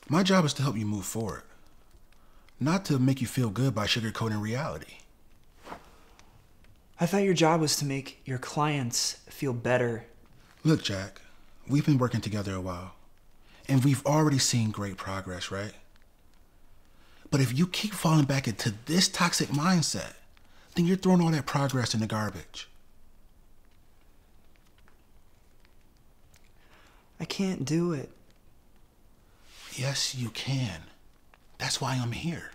My job is to help you move forward, not to make you feel good by sugarcoating reality. I thought your job was to make your clients feel better. Look, Jack, we've been working together a while, and we've already seen great progress, right? But if you keep falling back into this toxic mindset, then you're throwing all that progress in the garbage. I can't do it. Yes, you can. That's why I'm here.